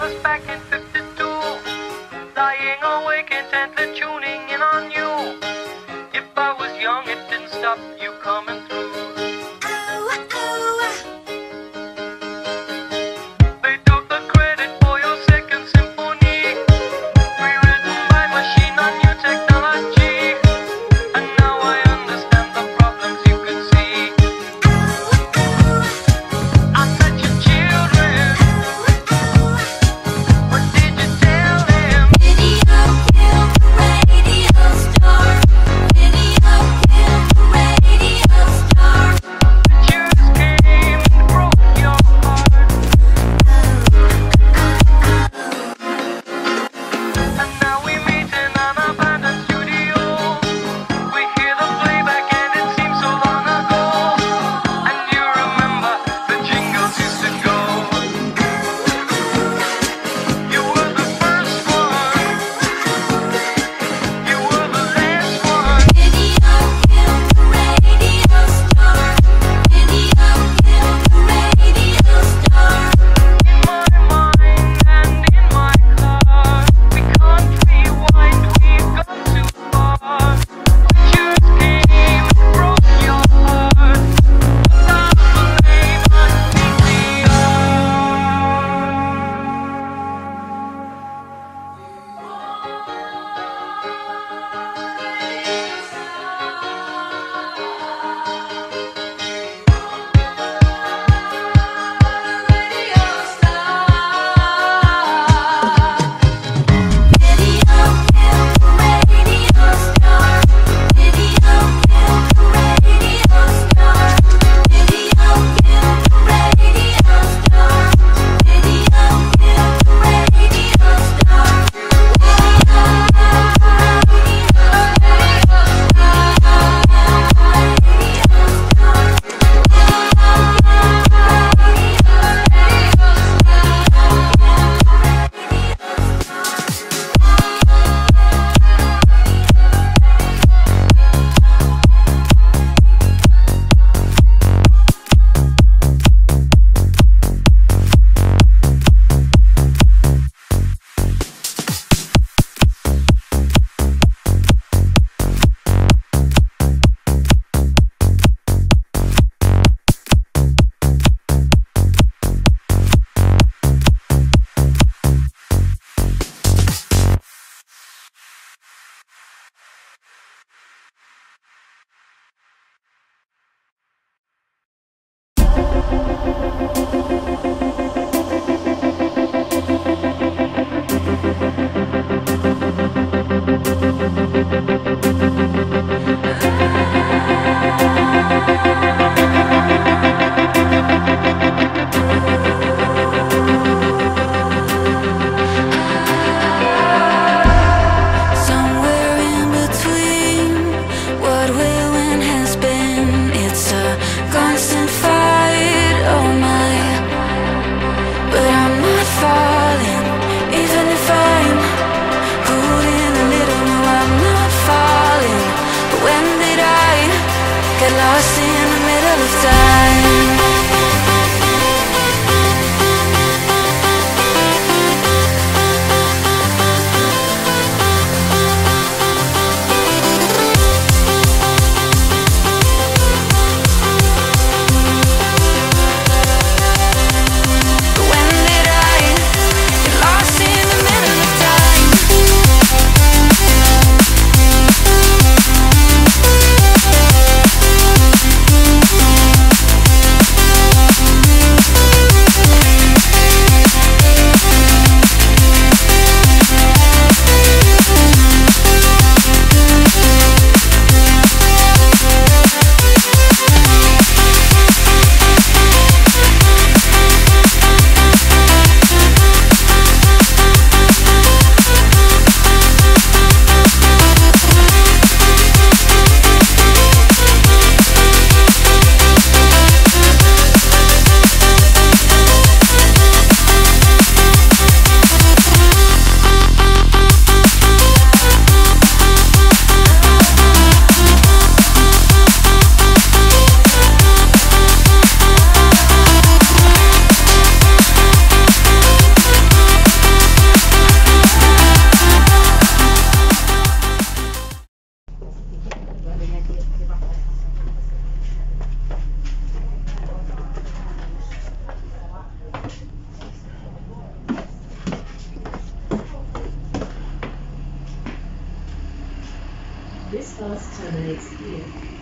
was back in 52, lying awake intently tuning in on you. If I was young, it didn't stop you coming through. They took the credit for your second symphony, rewritten by machine on new technology. And now I understand the problems you could see. I met your children. What did you tell them? Video killed the radio star. Video killed the radio star. Pictures came and broke your heart. And now we meet in an abandoned studio. We hear the playback and it seems so long ago. And you remember the jingles used to go. You were the first one. You were the last one. Video killed the radio star. Video killed the radio star. In my mind and in my car, we can't rewind, we've gone too far. Pictures came and broke your heart. Without blame, somewhere in between what will and has been, it's a constant fight, oh my. But I'm not falling, even if I'm holding a little. No, I'm not falling. But when did I get lost in the middle of time? When did I get lost in the middle of time? This bus terminates here.